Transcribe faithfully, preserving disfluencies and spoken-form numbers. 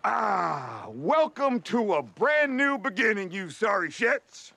Ah, welcome to a brand new beginning, you sorry shits.